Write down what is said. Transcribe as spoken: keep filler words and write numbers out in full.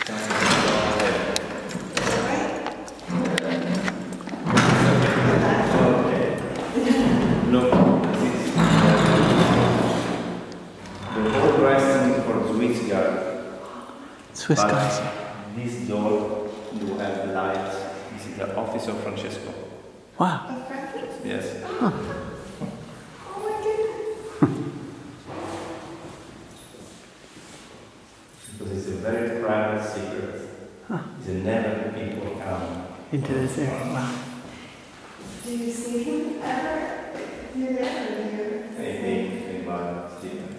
Look, this is the whole dressing for Swiss guard. Swiss But guys. this door, you have lights. This is the office of Francesco. Wow. Yes. Huh. Oh my goodness. Because it's a very private secret. Huh. It's never people come Into this area. Wow. Do you see him ever? You're never here. anything about Stephen.